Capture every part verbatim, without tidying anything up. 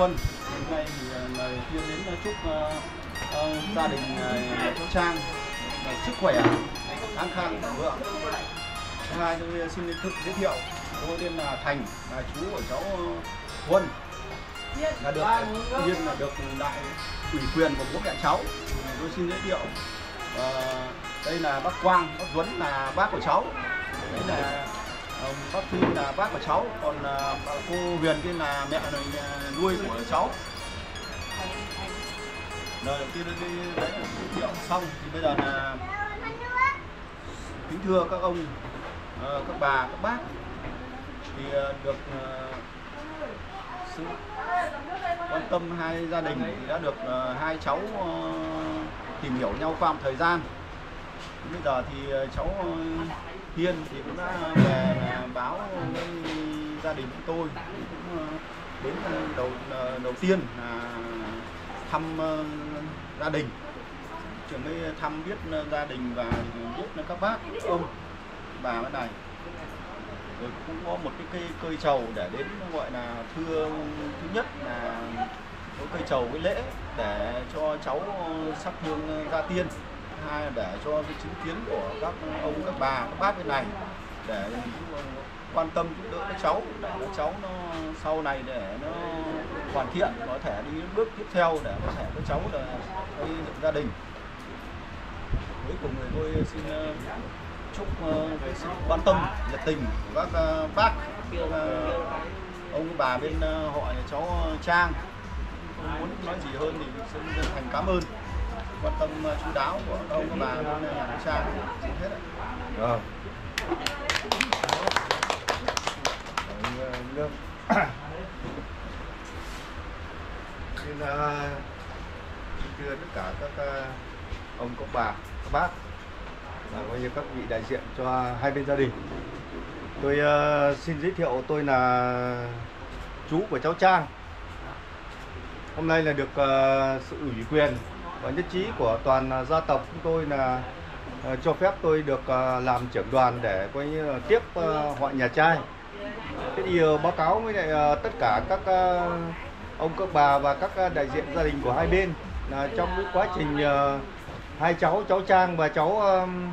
Huân. Hôm nay thì lời đầu tiên đến chúc uh, uh, gia đình uh, cháu Trang uh, sức khỏe, an khang, thịnh vượng. Thứ hai tôi xin tự giới thiệu, tôi tên là Thành, là chú của cháu Huân, là được nhiên là được đại ủy quyền của bố mẹ cháu. Tôi xin giới thiệu uh, đây là bác Quang, bác Duấn là bác của cháu, đấy là uh, bác Thi là bác của cháu, còn uh, cô Huyền kia là mẹ này nuôi của cháu. Rồi đầu tiên đây đấy là giới thiệu xong thì bây giờ là kính thưa các ông, uh, các bà, các bác, thì uh, được uh, sự quan tâm hai gia đình thì đã được uh, hai cháu uh, tìm hiểu nhau qua một thời gian. Bây giờ thì uh, cháu uh, Hiên thì cũng đã về uh, báo với gia đình của tôi, cũng uh, đến uh, đầu uh, đầu tiên là thăm uh, gia đình, trường mới thăm biết uh, gia đình và biết uh, các bác, ông, bà bên này. Rồi cũng có một cái cây cây trầu để đến gọi là thưa, thứ nhất là có cây trầu với lễ để cho cháu sắp hương gia tiên, thứ hai là để cho cái chứng kiến của các ông, các bà, các bác bên này để quan tâm giúp đỡ các cháu, để các cháu nó sau này để nó hoàn thiện, có thể đi bước tiếp theo để có thể các cháu là xây dựng gia đình. Cuối cùng người tôi xin chúc về sự quan tâm nhiệt tình của các bác, các ông bà bên họ nhà cháu Trang. Không muốn nói gì hơn thì xin chân thành cảm ơn quan tâm chú đáo của các ông bà bên nhà cháu Trang. Xin hết ạ. Rồi. Xin thưa tất cả các ông, các bà, các bác, và coi như các vị đại diện cho hai bên gia đình. Tôi uh, xin giới thiệu, tôi là chú của cháu Trang. Hôm nay là được uh, sự ủy quyền và nhất trí của toàn uh, gia tộc chúng tôi là uh, cho phép tôi được uh, làm trưởng đoàn để coi như uh, tiếp uh, họ nhà trai. Thế thì uh, báo cáo với lại uh, tất cả các uh, ông, các bà và các uh, đại diện gia đình của hai bên là trong cái quá trình uh, hai cháu, cháu Trang và cháu um,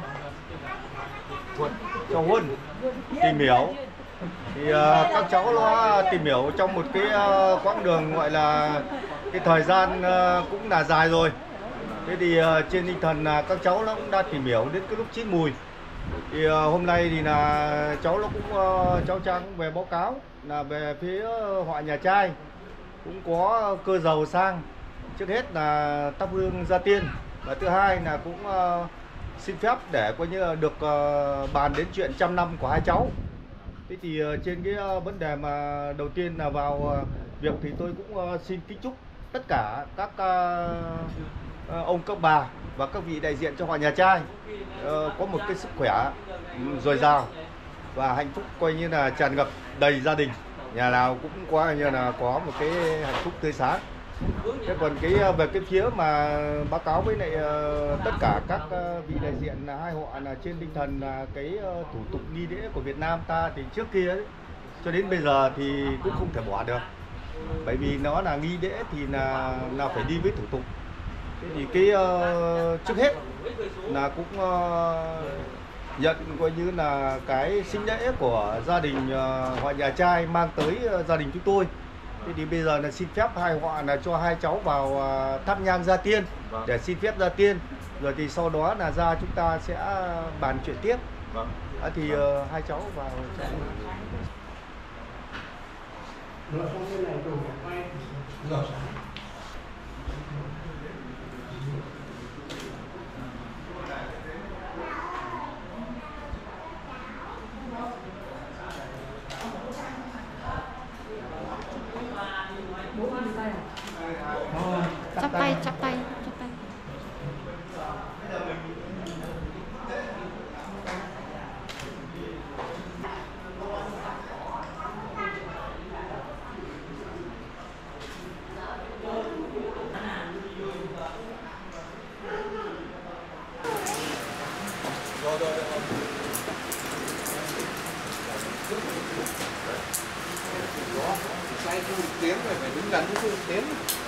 cháu Huân tìm hiểu thì uh, các cháu nó tìm hiểu trong một cái uh, quãng đường gọi là cái thời gian uh, cũng là dài rồi. Thế thì uh, trên tinh thần là uh, các cháu nó cũng đã tìm hiểu đến cái lúc chín mùi. Thì uh, hôm nay thì là cháu nó cũng uh, cháu Trang cũng về báo cáo là về phía họ nhà trai cũng có cơ giàu sang, trước hết là thắp hương gia tiên, và thứ hai là cũng uh, xin phép để coi như là được uh, bàn đến chuyện trăm năm của hai cháu. Thế thì uh, trên cái uh, vấn đề mà đầu tiên là vào uh, việc thì tôi cũng uh, xin kính chúc tất cả các uh, uh, ông, các bà và các vị đại diện cho họ nhà trai uh, có một cái sức khỏe dồi dào và hạnh phúc coi như là tràn ngập đầy gia đình, nhà nào cũng có như là có một cái hạnh phúc tươi sáng. Thế còn cái về cái phía mà báo cáo với lại uh, tất cả các uh, vị đại diện là hai họ là trên tinh thần là cái uh, thủ tục nghi lễ của Việt Nam ta thì trước kia ấy, cho đến bây giờ thì cũng không thể bỏ được, bởi vì nó là nghi lễ thì là là phải đi với thủ tục. Thế thì cái uh, trước hết là cũng uh, nhận coi như là cái sinh lễ của gia đình uh, họ nhà trai mang tới uh, gia đình chúng tôi. Thế thì bây giờ là xin phép hai họ là cho hai cháu vào uh, thắp nhang gia tiên để xin phép gia tiên, rồi thì sau đó là ra chúng ta sẽ bàn chuyện tiếp. À, thì uh, hai cháu vào. Chắp tay, chắp tay, chắp tay. Rồi rồi rồi. Đó, xoay chung một tiếng rồi phải đứng gần chung một tiếng.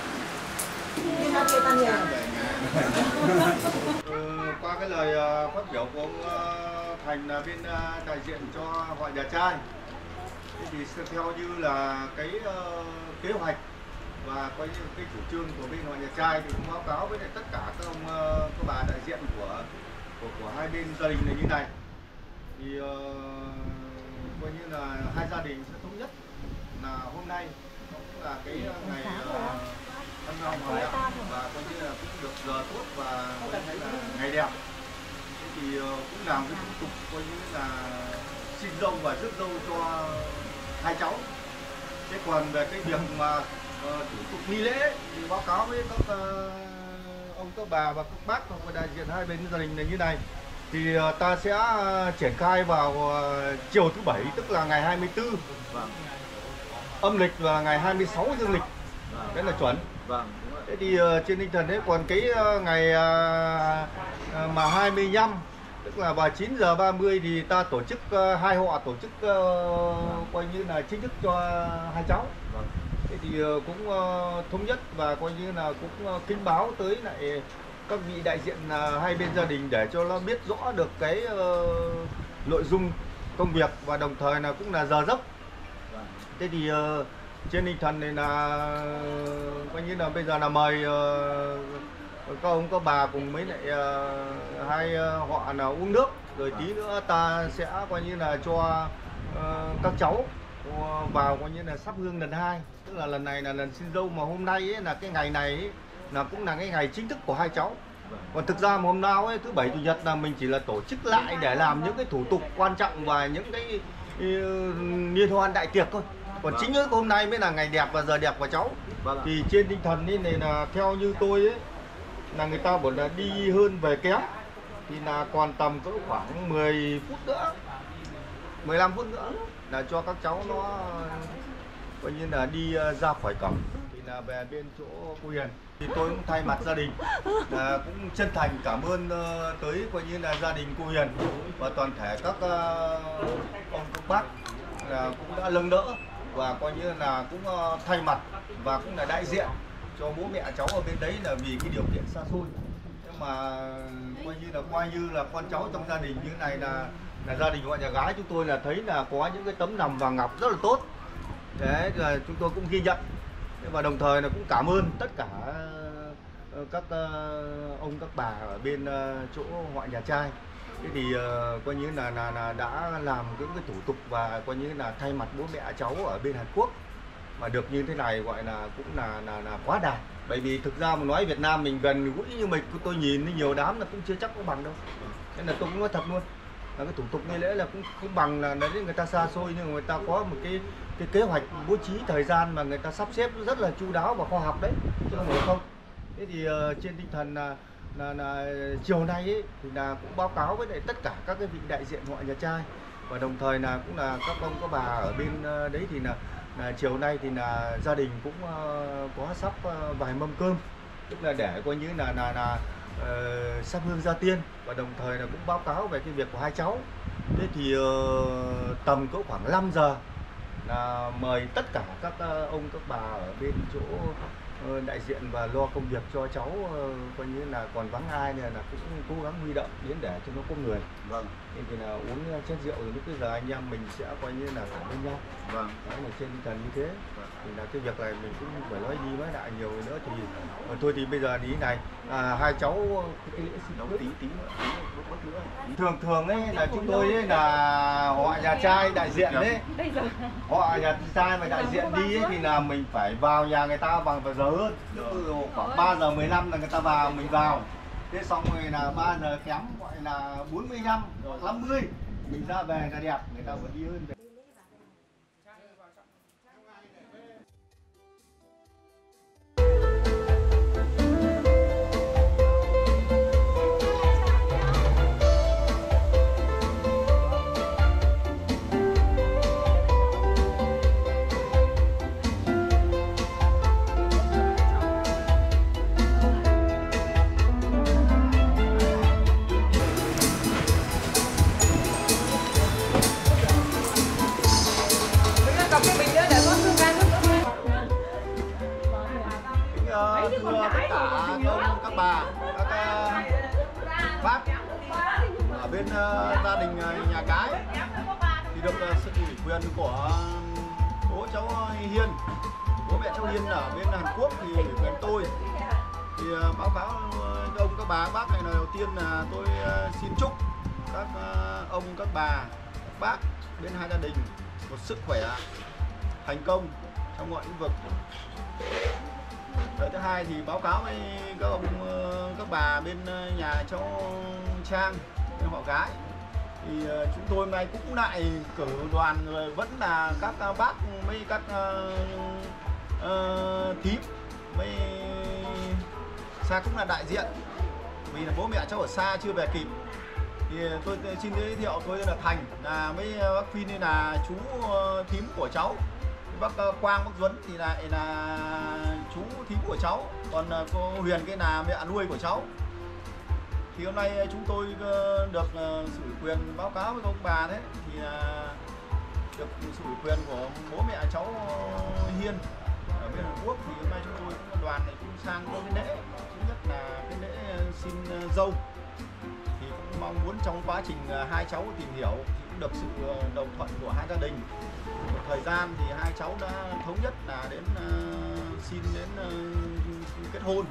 Ừ, qua cái lời uh, phát biểu của ông uh, Thành là bên uh, đại diện cho họ nhà trai, thì theo như là cái uh, kế hoạch và coi như cái chủ trương của bên họ nhà trai thì cũng báo cáo với lại tất cả các ông uh, các bà đại diện của của, của hai bên gia đình này như này, thì uh, coi như là hai gia đình sẽ thống nhất là hôm nay cũng là cái ngày uh, ăn ngon hòa đạo và coi như là cũng được giờ tốt và coi như là ngày đẹp. Thế thì uh, cũng làm cái thủ tục coi như là xin dâu và rước dâu cho hai cháu. Thế còn về cái việc mà uh, thủ tục nghi lễ thì báo cáo với các uh, ông các bà và các bác và đại diện hai bên gia đình này như này, thì uh, ta sẽ uh, triển khai vào uh, chiều thứ bảy, tức là ngày hai mươi tư Vâng. âm lịch và ngày hai mươi sáu dương lịch. Vâng. Đấy là chuẩn. Vâng. Thế thì uh, trên tinh thần đấy, còn cái uh, ngày uh, uh, mà hai mươi lăm tức là vào chín giờ ba mươi thì ta tổ chức uh, hai họ tổ chức uh, vâng. coi như là chính thức cho hai cháu. Vâng. Thế thì uh, cũng uh, thống nhất và coi như là cũng uh, kính báo tới lại các vị đại diện uh, hai bên gia đình để cho nó biết rõ được cái uh, nội dung công việc và đồng thời là cũng là giờ giấc. Vâng. Thế thì uh, trên tinh thần này là coi như là bây giờ là mời uh, các ông các bà cùng mấy lại uh, hai uh, họ là uống nước, rồi tí nữa ta sẽ coi như là cho uh, các cháu vào coi như là sắp hương lần hai, tức là lần này là lần xin dâu, mà hôm nay ấy, là cái ngày này ấy, là cũng là cái ngày chính thức của hai cháu. Còn thực ra mà hôm nào ấy, thứ bảy chủ nhật là mình chỉ là tổ chức lại để làm những cái thủ tục quan trọng và những cái uh, liên hoan đại tiệc thôi. Còn chính cái hôm nay mới là ngày đẹp và giờ đẹp của cháu. Vâng. Thì trên tinh thần ấy này là theo như tôi ấy, là người ta bảo là đi hơn về kém, thì là còn tầm cỡ khoảng mười phút nữa, mười lăm phút nữa là cho các cháu nó coi như là đi ra khỏi cổng thì là về bên chỗ cô Hiền. Thì tôi cũng thay mặt gia đình là cũng chân thành cảm ơn uh, tới coi như là gia đình cô Hiền và toàn thể các uh, ông các bác là cũng đã nâng đỡ và coi như là cũng uh, thay mặt và cũng là đại diện cho bố mẹ cháu ở bên đấy, là vì cái điều kiện xa xôi, nhưng mà coi như là coi như là con cháu trong gia đình như thế này là là gia đình họ nhà gái chúng tôi là thấy là có những cái tấm lòng vàng ngọc rất là tốt. Đấy là chúng tôi cũng ghi nhận và đồng thời là cũng cảm ơn tất cả các ông các bà ở bên chỗ họ nhà trai. Thế thì uh, coi như là, là, là đã làm những cái thủ tục và coi như là thay mặt bố mẹ cháu ở bên Hàn Quốc mà được như thế này gọi là cũng là là, là quá đạt. Bởi vì thực ra mà nói Việt Nam mình gần gũi như mình, tôi nhìn nhiều đám là cũng chưa chắc có bằng đâu. Nên là tôi cũng nói thật luôn là cái thủ tục nghi lễ là cũng không bằng là đấy, người ta xa xôi nhưng người ta có một cái cái kế hoạch bố trí thời gian mà người ta sắp xếp rất là chu đáo và khoa học đấy, chứ không phải không. Thế thì uh, trên tinh thần là Là, là chiều nay ấy, thì là cũng báo cáo với lại tất cả các cái vị đại diện họ nhà trai và đồng thời là cũng là các ông các bà ở bên uh, đấy thì là, là chiều nay thì là gia đình cũng uh, có sắp uh, vài mâm cơm, tức là để coi như là là, là uh, sắp hương gia tiên và đồng thời là cũng báo cáo về cái việc của hai cháu. Thế thì uh, tầm cỡ khoảng năm giờ là mời tất cả các uh, ông các bà ở bên chỗ đại diện và lo công việc cho cháu, coi như là còn vắng ai này là cũng cố gắng huy động đến để cho nó có người. Vâng. Nên thì là uống chén rượu rồi lúc bây giờ anh em mình sẽ coi như là cảm ơn nhau. Vâng. Đấy là trên tinh thần như thế. Vâng. Thì là cái việc này mình cũng phải nói đi nói lại nhiều nữa thì uh, thôi thì bây giờ ý này à, hai cháu cái lễ xin lỗi tí tí nữa, tí nữa, nữa. Thường thường ấy là chúng tôi ấy là họ nhà trai đại diện đấy, họ nhà trai mà đại diện đi ấy, thì là mình phải vào nhà người ta bằng vào giờ hơn, khoảng ba giờ mười lăm là người ta vào mình vào, thế xong rồi là ba giờ kém gọi là bốn mươi lăm năm mươi mình ra về là đẹp, người ta vẫn đi hơn về. bác ở bên uh, gia đình uh, nhà cái thì được uh, sự ủy quyền của bố cháu Hiên, bố mẹ cháu Hiên ở bên Hàn Quốc thì ủy quyền tôi. Thì uh, báo cáo uh, ông các bà các bác này là đầu tiên là tôi uh, xin chúc các uh, ông các bà các bác bên hai gia đình một sức khỏe, thành công trong mọi lĩnh vực. Rồi thứ hai thì báo cáo với các ông các bà bên nhà cháu Trang, bên họ gái thì chúng tôi hôm nay cũng lại cử đoàn, rồi vẫn là các bác mấy các uh, uh, thím mấy xa cũng là đại diện, vì là bố mẹ cháu ở xa chưa về kịp. Thì tôi xin giới thiệu, tôi là Thành, là mấy bác Phin đây là chú thím của cháu, bác Quang, bác Duấn thì lại là chú thím của cháu, còn cô Huyền cái là mẹ nuôi của cháu. Thì hôm nay chúng tôi được sự ủy quyền báo cáo với ông bà thế, thì được sự ủy quyền của bố mẹ cháu Hiên ở bên Hàn Quốc. Thì hôm nay chúng tôi cũng đoàn này cũng sang có cái lễ, thứ nhất là cái lễ xin dâu. Thì cũng mong muốn trong quá trình hai cháu tìm hiểu thì cũng được sự đồng thuận của hai gia đình. Một thời gian thì hai cháu đã thống nhất là đến uh, xin đến uh, kết hôn.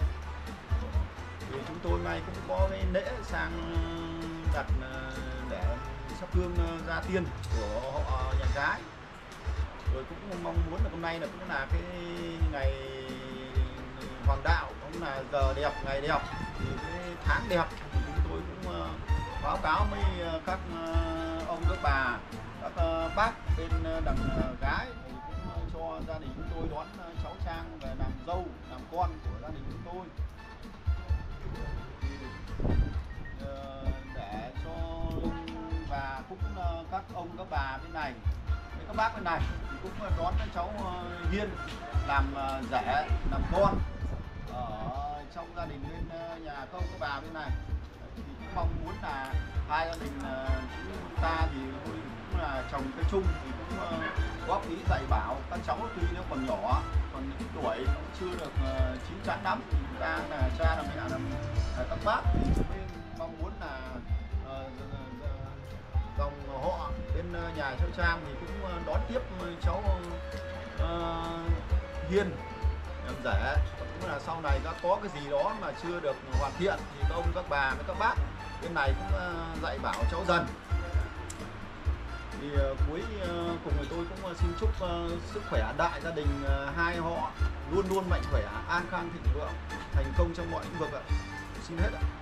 Thì chúng tôi hôm nay cũng có cái lễ sang đặt uh, để sắp hương uh, gia tiên của họ nhà gái. Rồi cũng mong muốn là hôm nay là cũng là cái ngày hoàng đạo, cũng là giờ đẹp, ngày đẹp, thì cái tháng đẹp. Thì chúng tôi cũng uh, báo cáo với uh, các uh, ông các bà, các uh, bác bên uh, đằng uh, gái thì cũng uh, cho gia đình chúng tôi đón uh, cháu Trang về làm dâu, làm con của gia đình chúng tôi. Thì, uh, để cho và cũng uh, các ông các bà bên này với các bác bên này thì cũng uh, đón cháu uh, Hiên làm uh, rể, làm con ở trong gia đình bên uh, nhà các ông các bà bên này. Thì cũng mong muốn là hai gia đình uh, chúng ta thì cũng là chồng cái chung thì cũng uh, góp ý dạy bảo các cháu, tuy nó còn nhỏ, còn những tuổi cũng chưa được uh, chín chắn lắm, thì chúng ta là cha là mẹ là, là các bác thì chúng tôi mong muốn là uh, dòng họ bên uh, nhà cháu Trang thì cũng uh, đón tiếp cháu uh, Hiên làm rể. Cũng là sau này đã có cái gì đó mà chưa được hoàn thiện thì các ông các bà với các bác bên này cũng uh, dạy bảo cháu dần. Thì uh, cuối uh, cùng thì tôi cũng uh, xin chúc uh, sức khỏe đại gia đình uh, hai họ luôn luôn mạnh khỏe, an khang thịnh vượng, thành công trong mọi lĩnh vực ạ. Xin hết ạ.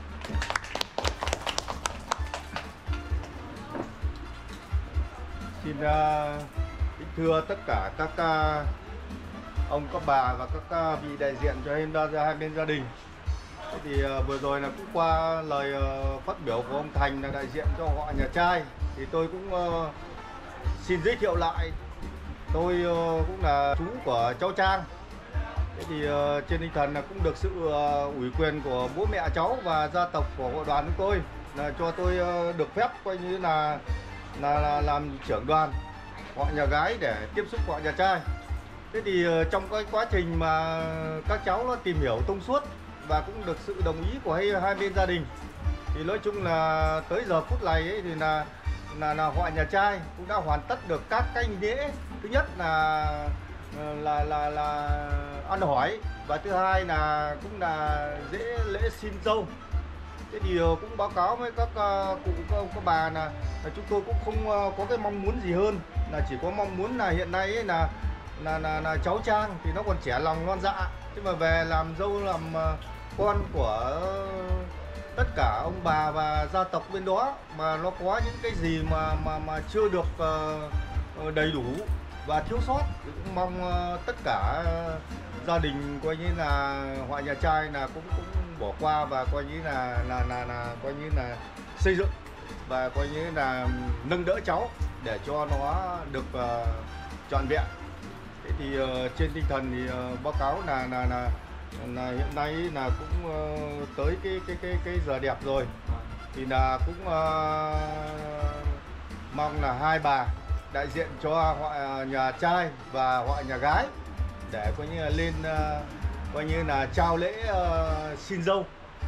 Xin uh, kính thưa tất cả các uh, ông các bà và các uh, vị đại diện cho hai, hai bên gia đình. Thế thì uh, vừa rồi là cũng qua lời uh, phát biểu của ông Thành là đại diện cho họ nhà trai, thì tôi cũng uh, xin giới thiệu lại, tôi uh, cũng là chú của cháu Trang. Thế thì uh, trên tinh thần là cũng được sự uh, ủy quyền của bố mẹ cháu và gia tộc của hội đoàn của tôi là cho tôi uh, được phép coi như là, là là làm trưởng đoàn họ nhà gái để tiếp xúc họ nhà trai. Thế thì uh, trong cái quá trình mà các cháu nó tìm hiểu thông suốt và cũng được sự đồng ý của hai, hai bên gia đình, thì nói chung là tới giờ phút này ấy, thì là là, là họ nhà trai cũng đã hoàn tất được các cái lễ. Thứ nhất là là là là ăn hỏi, và thứ hai là cũng là lễ lễ xin dâu. Thế thì cũng báo cáo với các cụ các ông các bà là, là chúng tôi cũng không có cái mong muốn gì hơn, là chỉ có mong muốn là hiện nay ấy là là, là là cháu Trang thì nó còn trẻ lòng non dạ, chứ mà về làm dâu làm con của tất cả ông bà và gia tộc bên đó mà nó có những cái gì mà mà mà chưa được uh, đầy đủ và thiếu sót thì cũng mong uh, tất cả uh, gia đình coi như là họ nhà trai là cũng cũng bỏ qua và coi như là là là, là coi như là xây dựng và coi như là nâng đỡ cháu để cho nó được uh, trọn vẹn. Thế thì uh, trên tinh thần thì uh, báo cáo là là là là hiện nay là cũng uh, tới cái cái cái cái giờ đẹp rồi, thì là cũng uh, mong là hai bà đại diện cho họ nhà trai và họ nhà gái để coi như là lên uh, coi như là trao lễ uh, xin dâu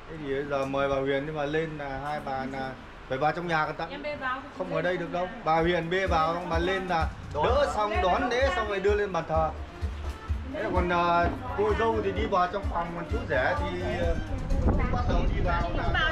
Thế thì bây giờ mời bà Huyền nhưng mà lên là hai bà là phải vào trong nhà cẩn thận. Không ở đây được đâu. Bà Huyền bê vào mà lên là đỡ xong đón lễ xong rồi đưa lên bàn thờ. Thế còn uh, cô dâu thì đi vào trong phòng, còn chú rể thì uh, bắt đầu đi vào là...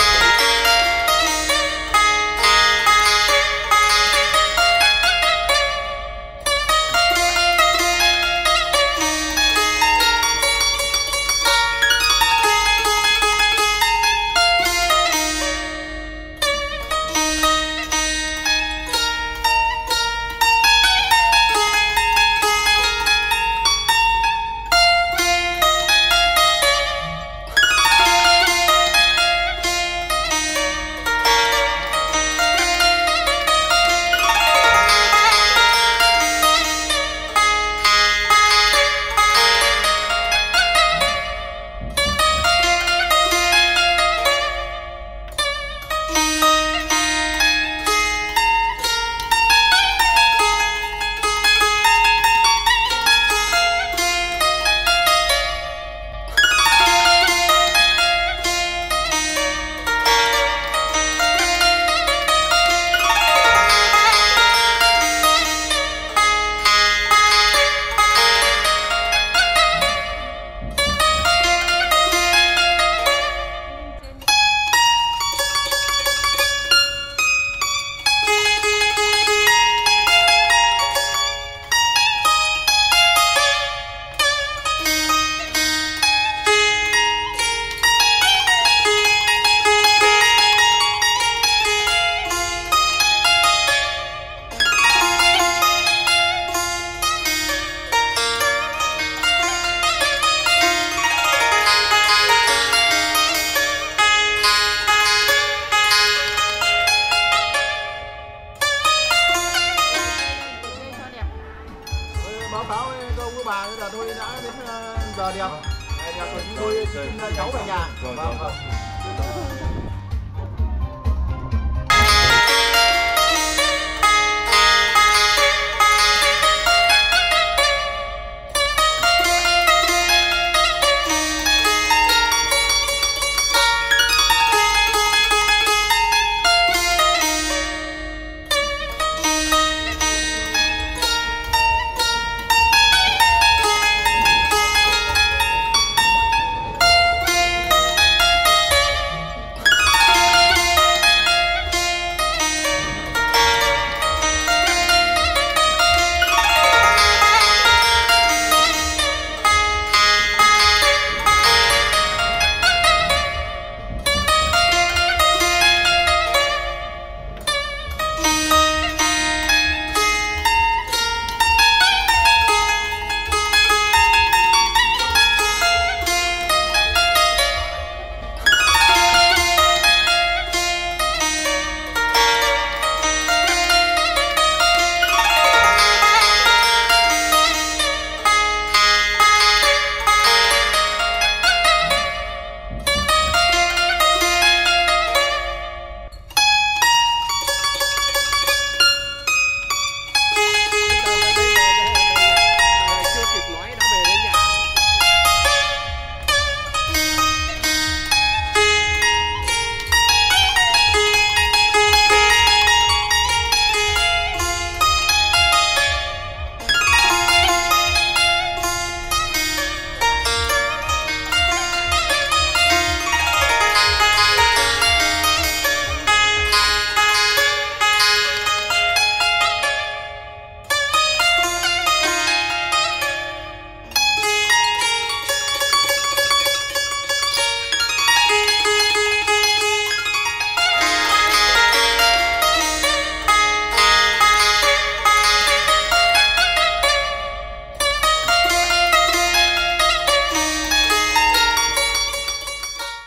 báo cáo với cô với bà là thôi đã đến giờ đẹp. Đẹp rồi chúng tôi xin cháu về nhà. Vâng, vâng.